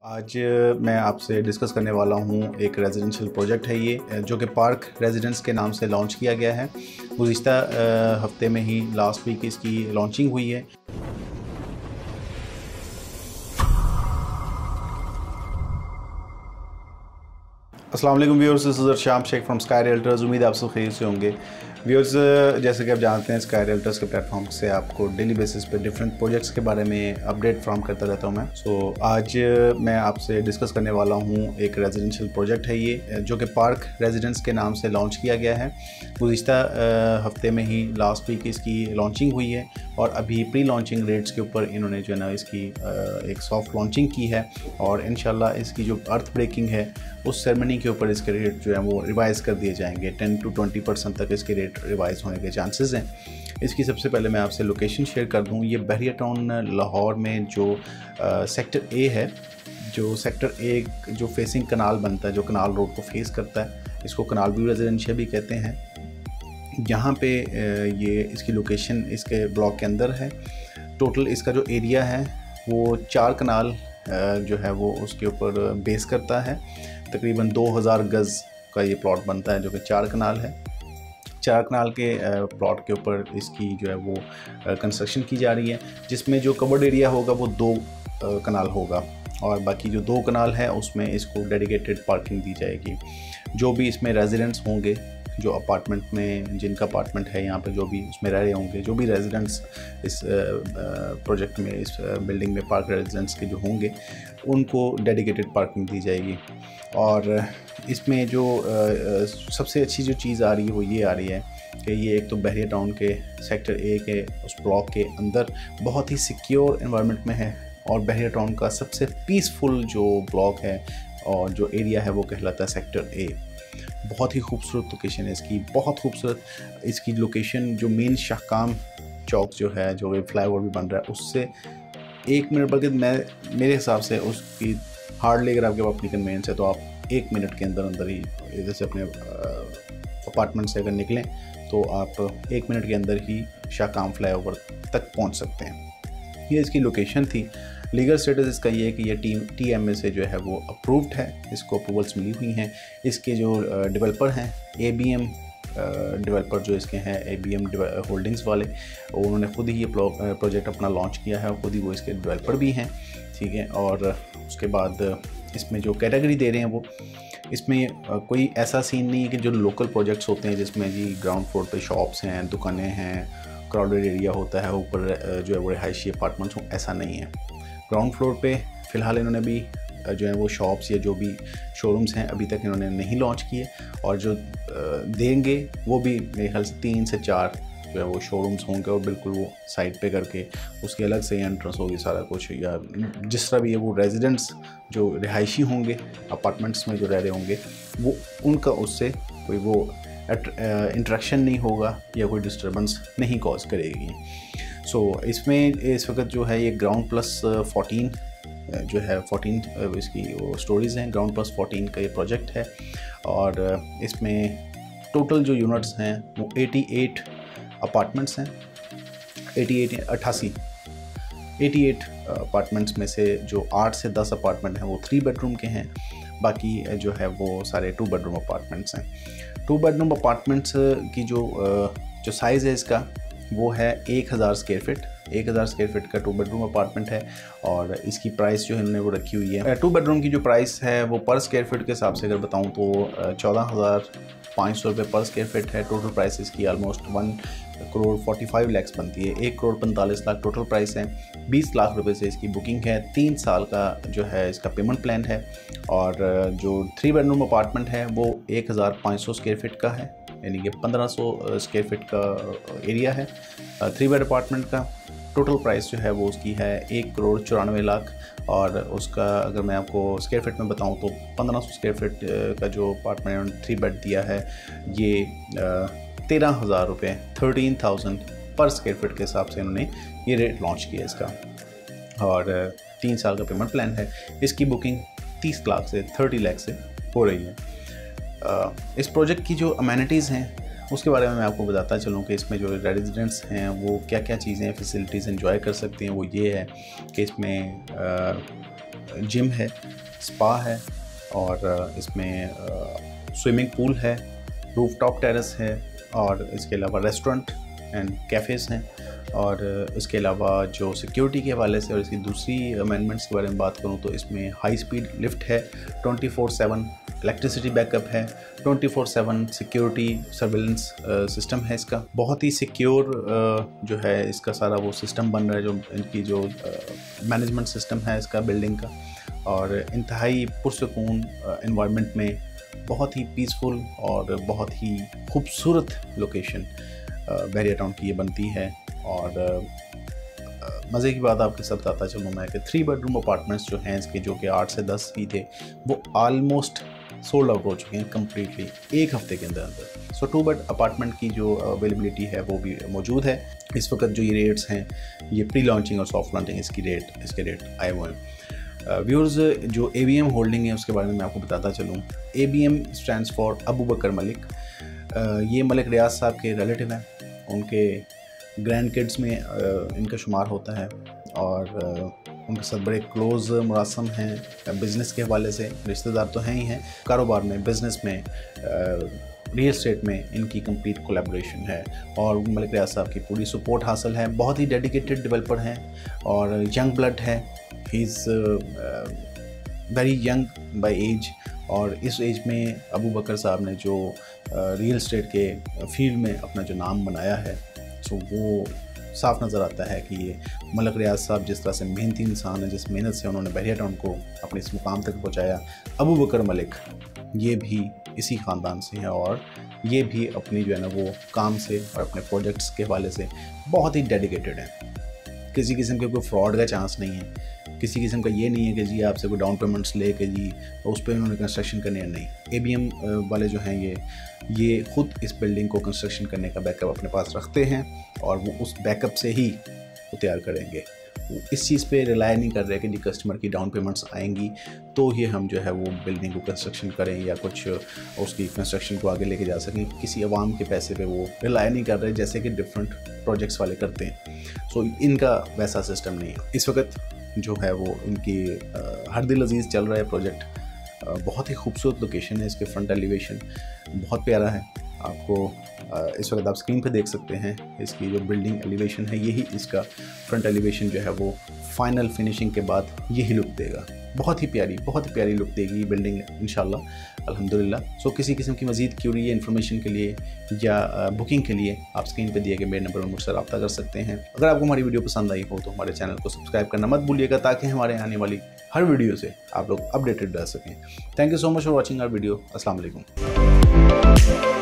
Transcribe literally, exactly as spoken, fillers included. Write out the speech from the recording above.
आज मैं आपसे डिस्कस करने वाला हूं एक रेजिडेंशियल प्रोजेक्ट है ये जो कि पार्क रेजिडेंस के नाम से लॉन्च किया गया है। गुज़िश्ता हफ्ते में ही लास्ट वीक इसकी लॉन्चिंग हुई है। अस्सलाम वालेकुम viewers, this is Arsham Sheikh from Sky Realtors. उम्मीद आप सब खैरियत से होंगे। व्यूअर्स, जैसे कि आप जानते हैं स्काई रियल्टर्स के प्लेटफॉर्म से आपको डेली बेसिस पे डिफरेंट प्रोजेक्ट्स के बारे में अपडेट फ्राहम करता रहता हूं मैं। सो so, आज मैं आपसे डिस्कस करने वाला हूं एक रेजिडेंशियल प्रोजेक्ट है ये जो कि पार्क रेजिडेंस के नाम से लॉन्च किया गया है। गुज़िश्ता हफ्ते में ही लास्ट वीक इसकी लॉन्चिंग हुई है और अभी प्री लॉन्चिंग रेट्स के ऊपर इन्होंने जो है ना इसकी एक सॉफ्ट लॉन्चिंग की है और इंशाल्लाह इसकी जो अर्थ ब्रेकिंग है उस सेरेमनी के ऊपर इसके रेट जो है वो रिवाइज़ कर दिए जाएंगे। टेन टू ट्वेंटी परसेंट तक इसके रेट रिवाइज़ होने के चांसेस हैं। इसकी सबसे पहले मैं आपसे लोकेशन शेयर कर दूं। ये बहरिया टाउन लाहौर में जो आ, सेक्टर ए है, जो सेक्टर ए जो फेसिंग कनाल बनता है, जो कनाल रोड को फेस करता है, इसको कनाल व्यू रेजिडेंशियल भी कहते हैं। यहाँ पे ये इसकी लोकेशन इसके ब्लॉक के अंदर है। टोटल इसका जो एरिया है वो चार कनाल जो है वो उसके ऊपर बेस करता है। तकरीबन दो हज़ार गज़ का ये प्लॉट बनता है जो कि चार कनाल है। चार कनाल के प्लॉट के ऊपर इसकी जो है वो कंस्ट्रक्शन की जा रही है, जिसमें जो कवर्ड एरिया होगा वो दो कनाल होगा और बाकी जो दो कनाल है उसमें इसको डेडिकेटेड पार्किंग दी जाएगी। जो भी इसमें रेजिडेंट्स होंगे, जो अपार्टमेंट में जिनका अपार्टमेंट है यहाँ पे, जो भी उसमें रह रहे होंगे, जो भी रेजिडेंट्स इस प्रोजेक्ट में, इस बिल्डिंग में पार्क रेजिडेंट्स के जो होंगे, उनको डेडिकेटेड पार्किंग दी जाएगी। और इसमें जो सबसे अच्छी जो चीज़ आ रही है वो ये आ रही है कि ये एक तो बहरिया टाउन के सेक्टर ए के उस ब्लॉक के अंदर बहुत ही सिक्योर एनवायरनमेंट में है और बहरिया टाउन का सबसे पीसफुल जो ब्लॉक है और जो एरिया है वो कहलाता है सेक्टर ए। बहुत ही खूबसूरत लोकेशन है इसकी, बहुत खूबसूरत इसकी लोकेशन। जो मेन शाहकाम चौक जो है, जो फ्लाईओवर भी बन रहा है, उससे एक मिनट, बल्कि मैं मेरे हिसाब से उसकी हार्डली अगर आपके पास अपनी कन्वेंस है तो आप एक मिनट के अंदर अंदर ही इधर से अपने अपार्टमेंट से अगर निकलें तो आप एक मिनट के अंदर ही शाहकाम फ्लाईओवर तक पहुंच सकते हैं। ये इसकी लोकेशन थी। लीगल स्टेटस इसका ये है कि ये टी टी एम ए से जो है वो अप्रूव्ड है, इसको अप्रूवल्स मिली हुई हैं। इसके जो डेवलपर हैं ए बी एम डेवलपर जो इसके हैं ए बी एम होल्डिंग्स वाले, उन्होंने खुद ही ये प्रोजेक्ट अपना लॉन्च किया है और खुद ही वो इसके डेवलपर भी हैं, ठीक है। और उसके बाद इसमें जो कैटेगरी दे रहे हैं वो, इसमें कोई ऐसा सीन नहीं है कि जो लोकल प्रोजेक्ट्स होते हैं जिसमें जी ग्राउंड फ्लोर पे शॉप्स हैं, दुकानें हैं, क्राउडेड एरिया होता है, ऊपर जो है वो रिहायशी अपार्टमेंट्स हों, ऐसा नहीं है। ग्राउंड फ्लोर पे फ़िलहाल इन्होंने भी जो है वो शॉप्स या जो भी शोरूम्स हैं अभी तक इन्होंने नहीं लॉन्च किए और जो देंगे वो भी मेरे ख्याल से तीन से चार जो है वो शोरूम्स होंगे और बिल्कुल वो साइड पे करके उसके अलग से एंट्रेंस होगी सारा कुछ, या जिस तरह भी है वो रेजिडेंट्स जो रिहायशी होंगे अपार्टमेंट्स में जो रह रहे होंगे वो उनका उससे कोई वो इंटरेक्शन नहीं होगा या कोई डिस्टर्बेंस नहीं कॉज करेगी। सो so, इसमें इस वक्त जो है ये ग्राउंड प्लस फोर्टीन जो है फोर्टीन इसकी वो स्टोरीज़ हैं। ग्राउंड प्लस फोर्टीन का ये प्रोजेक्ट है और इसमें टोटल जो यूनिट्स हैं वो अठासी अपार्टमेंट्स हैं। अठासी अट्ठासी अठासी अपार्टमेंट्स में से जो आठ से दस अपार्टमेंट हैं वो थ्री बेडरूम के हैं, बाकी जो है वो सारे टू बेडरूम अपार्टमेंट्स हैं। टू बेडरूम अपार्टमेंट्स की जो जो साइज़ है इसका वो है एक हज़ार स्क्वायर फिट। एक हज़ार स्क्वायर फिट का टू बेडरूम अपार्टमेंट है और इसकी प्राइस जो है इन्होंने वो रखी हुई है। टू बेडरूम की जो प्राइस है वो पर स्क्वायर फिट के हिसाब से अगर बताऊं तो चौदह हज़ार पाँच सौ रुपये पर स्क्वायर फिट है। टोटल प्राइस इसकी almost one crore forty five lakhs बनती है। एक करोड़ पैंतालीस लाख टोटल प्राइस है। बीस लाख रुपए से इसकी बुकिंग है। तीन साल का जो है इसका पेमेंट प्लान है और जो थ्री बेडरूम अपार्टमेंट है वो एक हज़ार पाँच सौ स्क्वायर फिट का है, यानी कि पंद्रह सौ स्क्वायर फिट का एरिया है थ्री बेड अपार्टमेंट का। टोटल प्राइस जो है वो उसकी है एक करोड़ चौरानवे लाख और उसका अगर मैं आपको स्क्वायर फिट में बताऊं तो पंद्रह सौ स्क्वायर फिट का जो अपार्टमेंट थ्री बेड दिया है ये तेरह हज़ार रुपये thirteen thousand per square feet के हिसाब से उन्होंने ये रेट लॉन्च किया इसका और तीन साल का पेमेंट प्लान है। इसकी बुकिंग तीस लाख से थर्टी लाख से हो रही है। इस प्रोजेक्ट की जो अमेनिटीज़ हैं उसके बारे में मैं आपको बताता चलूँ कि इसमें जो रेजिडेंट्स हैं वो क्या क्या चीज़ें फैसिलिटीज़ एंजॉय कर सकते हैं। वो ये है कि इसमें जिम है, स्पा है और इसमें स्विमिंग पूल है, रूफटॉप टेरेस है और इसके अलावा रेस्टोरेंट एंड कैफ़ेज़ हैं। और इसके अलावा जो सिक्योरिटी के हवाले से और इसकी दूसरी अमेंडमेंट्स के बारे में बात करूं तो इसमें हाई स्पीड लिफ्ट है, twenty four seven electricity backup है, twenty four seven security surveillance system है इसका। बहुत ही सिक्योर जो है इसका सारा वो सिस्टम बन रहा है, जो इनकी जो मैनेजमेंट सिस्टम है इसका बिल्डिंग का। और इंतहाई पुरसकून इन्वायरमेंट में बहुत ही पीसफुल और बहुत ही खूबसूरत लोकेशन बहरिया टाउन की ये बनती है। और मज़े की बात आपके साथ बताता चलूँ मैं कि थ्री बेडरूम अपार्टमेंट्स जो हैं इसके, जो कि आठ से दस ही थे, वो आलमोस्ट सोल्ड आउट हो चुके हैं कम्प्लीटली एक हफ़्ते के अंदर अंदर। सो टू बेड अपार्टमेंट की जो अवेलेबिलिटी है वो भी मौजूद है। इस वक्त जो ये रेट्स हैं, ये प्री लॉन्चिंग और सॉफ्ट लॉन्चिंग इसकी रेट इसके रेट आए हुए हैं। व्यूअर्स, जो ए बी एम होल्डिंग है उसके बारे में मैं आपको बताता चलूँ। A B M stands for Abu Bakar Malik. ये मलिक रियाज साहब के रिलेटिव हैं, उनके ग्रैंड किड्स में इनका शुमार होता है और उनके साथ बड़े क्लोज़ मुरासम हैं। बिज़नेस के हवाले से रिश्तेदार तो हैं ही हैं, कारोबार में, बिज़नेस में, रियल इस्टेट में इनकी कंप्लीट कोलैबोरेशन है और मलिक रियाज साहब की पूरी सपोर्ट हासिल है। बहुत ही डेडिकेटेड डेवलपर हैं और यंग ब्लड है। He is very young by age और इस एज में अबू बकर साहब ने जो रियल इस्टेट के फील्ड में अपना जो नाम बनाया है, सो वो साफ नज़र आता है कि ये मलिक रियाज साहब जिस तरह से मेहनती इंसान है, जिस मेहनत से उन्होंने बहरिया टाउन को अपने इस मुकाम तक पहुंचाया। अबू बकर मलिक ये भी इसी ख़ानदान से हैं और ये भी अपनी जो है ना वो काम से और अपने प्रोजेक्ट्स के हवाले से बहुत ही डेडिकेटेड हैं। किसी किस्म के कोई फ्रॉड का चांस नहीं है, किसी किस्म का ये नहीं है कि जी आपसे कोई डाउन पेमेंट्स ले के जी उस पर उन्होंने कंस्ट्रक्शन करनी है। नहीं, ए बी एम वाले जो हैं ये ये ख़ुद इस बिल्डिंग को कंस्ट्रक्शन करने का बैकअप अपने पास रखते हैं और वो उस बैकअप से ही वो तैयार करेंगे। वो इस चीज़ पे रिलाई नहीं कर रहे कि जी कस्टमर की डाउन पेमेंट्स आएंगी तो ही हम जो है वो बिल्डिंग को कंस्ट्रक्शन करें या कुछ उसकी कंस्ट्रक्शन को आगे लेके जा सकें। किसी अवाम के पैसे पे वो रिलाई नहीं कर रहे जैसे कि डिफरेंट प्रोजेक्ट्स वाले करते हैं। सो इनका वैसा सिस्टम नहीं है। इस वक्त जो है वो इनकी हर दिल अजीज़ चल रहा है प्रोजेक्ट। बहुत ही खूबसूरत लोकेशन है, इसके फ्रंट एलिवेशन बहुत प्यारा है। आपको इस वक्त आप स्क्रीन पे देख सकते हैं इसकी जो बिल्डिंग एलिवेशन है, यही इसका फ्रंट एलिवेशन जो है वो फाइनल फिनिशिंग के बाद यही लुक देगा। बहुत ही प्यारी बहुत ही प्यारी लुक देगी ये बिल्डिंग इंशाल्लाह अल्हम्दुलिल्लाह। सो किसी किस्म की मज़ीद क्यूरी या इन्फॉर्मेशन के लिए या बुकिंग के लिए आप स्क्रीन पे दिए गए मेरे नंबर पर मुझसे रब्ता कर सकते हैं। अगर आपको हमारी वीडियो पसंद आई हो तो हमारे चैनल को सब्सक्राइब करना मत भूलिएगा ताकि हमारे आने वाली हर वीडियो से आप लोग अपडेटेड रह सकें। Thank you so much for watching our video. अस्सलाम वालेकुम।